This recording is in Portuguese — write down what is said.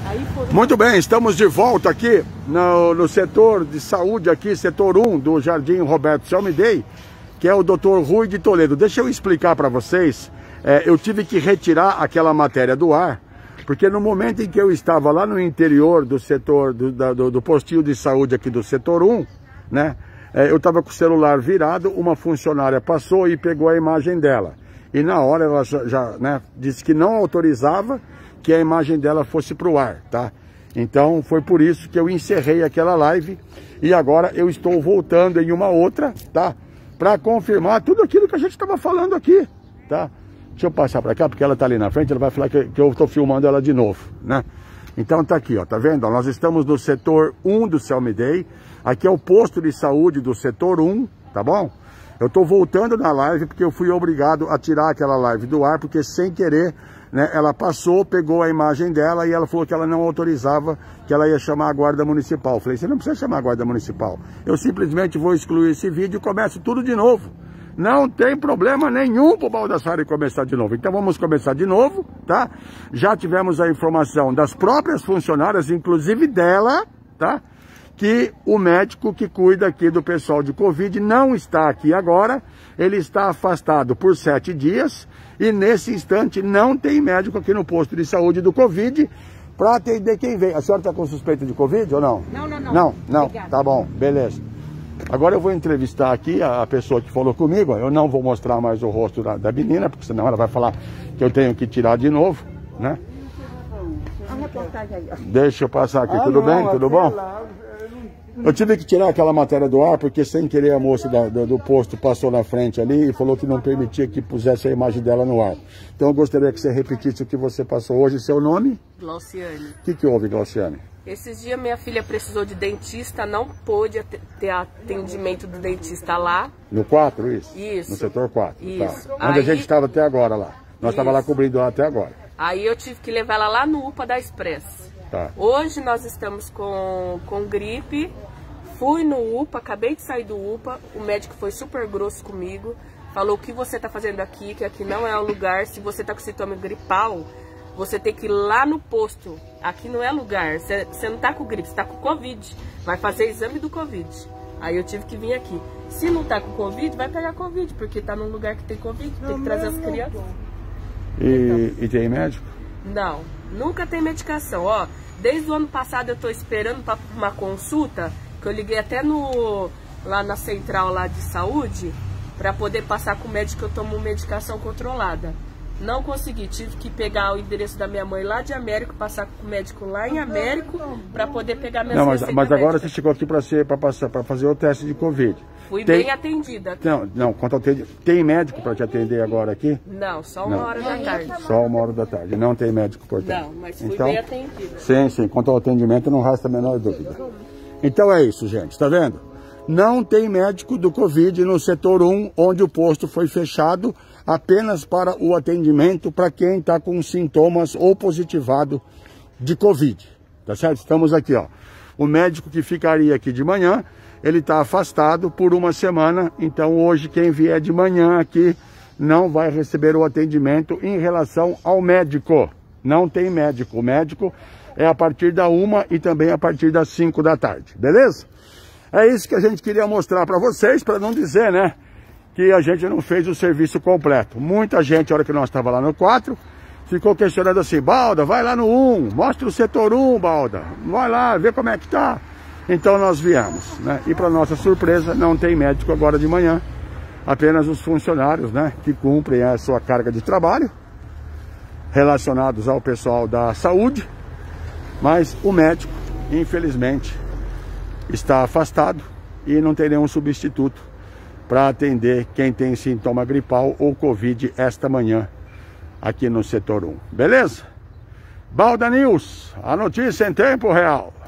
Muito bem, estamos de volta aqui no setor de saúde, aqui, setor 1 do Jardim Roberto Selmidei, que é o Dr. Rui de Toledo. Deixa eu explicar para vocês, eu tive que retirar aquela matéria do ar, porque no momento em que eu estava lá no interior do setor, do postinho de saúde aqui do setor 1, né, eu estava com o celular virado, uma funcionária passou e pegou a imagem dela. E na hora ela já né, disse que não autorizava que a imagem dela fosse para o ar, tá? Então foi por isso que eu encerrei aquela live e agora eu estou voltando em uma outra, tá? Para confirmar tudo aquilo que a gente estava falando aqui, tá? Deixa eu passar para cá porque ela tá ali na frente, ela vai falar que eu estou filmando ela de novo, né? Então tá aqui, ó, tá vendo? Nós estamos no setor 1 do Selmidei, aqui é o posto de saúde do setor 1, tá bom? Eu estou voltando na live porque eu fui obrigado a tirar aquela live do ar, porque sem querer, né, ela passou, pegou a imagem dela e ela falou que ela não autorizava, que ela ia chamar a guarda municipal. Eu falei, você não precisa chamar a guarda municipal. Eu simplesmente vou excluir esse vídeo e começo tudo de novo. Não tem problema nenhum pro Baldassarri começar de novo. Então vamos começar de novo, tá? Já tivemos a informação das próprias funcionárias, inclusive dela, tá? Que o médico que cuida aqui do pessoal de Covid não está aqui agora, ele está afastado por 7 dias e nesse instante não tem médico aqui no posto de saúde do Covid para atender quem vem. A senhora está com suspeita de Covid ou não? Não. Obrigada. Tá bom, beleza. Agora eu vou entrevistar aqui a pessoa que falou comigo, eu não vou mostrar mais o rosto da menina, porque senão ela vai falar que eu tenho que tirar de novo, né? Deixa eu passar aqui, tudo bem? Tudo bom? Eu tive que tirar aquela matéria do ar, porque sem querer a moça do posto passou na frente ali e falou que não permitia que pusesse a imagem dela no ar. Então eu gostaria que você repetisse o que você passou hoje. Seu nome? Glauciane. O que houve, Glauciane? Esses dias minha filha precisou de dentista, não pôde ter atendimento do dentista lá. No 4, isso? Isso. No setor 4, isso. Tá. Onde a gente estava até agora lá. Nós estávamos lá cobrindo lá até agora. Aí eu tive que levar ela lá no UPA da Express. Tá. Hoje nós estamos com gripe. Fui no UPA, acabei de sair do UPA, o médico foi super grosso comigo, falou o que você está fazendo aqui, que aqui não é o lugar, se você está com sintoma gripal, você tem que ir lá no posto, aqui não é lugar, você não está com gripe, você está com Covid, vai fazer exame do Covid. Aí eu tive que vir aqui. Se não está com Covid, vai pegar Covid, porque está num lugar que tem Covid, tem que trazer as crianças. E tem médico? Não, nunca tem medicação, ó, desde o ano passado eu estou esperando para uma consulta, que eu liguei até lá na central lá de saúde para poder passar com o médico que eu tomo medicação controlada. Não consegui, tive que pegar o endereço da minha mãe lá de Américo, passar com o médico lá em Américo para poder pegar minha receitas. Mas agora médica. Você chegou aqui para fazer o teste de Covid. Fui bem atendida. Não, quanto ao tem médico para te atender agora aqui? Não, só uma hora da tarde. Só uma hora da tarde, não tem médico, portanto. Não, mas fui bem atendida. Sim, quanto ao atendimento não resta a menor dúvida. Então é isso, gente, tá vendo? Não tem médico do Covid no setor 1, onde o posto foi fechado apenas para o atendimento para quem está com sintomas ou positivado de Covid, tá certo? Estamos aqui, ó. O médico que ficaria aqui de manhã, ele está afastado por uma semana, então hoje quem vier de manhã aqui não vai receber o atendimento em relação ao médico. Não tem médico. O médico é a partir da 1 e também a partir das 5 da tarde, beleza? É isso que a gente queria mostrar para vocês, para não dizer, né, que a gente não fez o serviço completo. Muita gente, na hora que nós estávamos lá no 4, ficou questionando assim, Balda, vai lá no 1, mostra o setor 1, Balda, vai lá, vê como é que tá. Então nós viemos, né, e para nossa surpresa, não tem médico agora de manhã, apenas os funcionários, né, que cumprem a sua carga de trabalho, relacionados ao pessoal da saúde, mas o médico, infelizmente, está afastado e não tem nenhum substituto para atender quem tem sintoma gripal ou Covid esta manhã aqui no setor 1. Beleza? Balda News, a notícia em tempo real.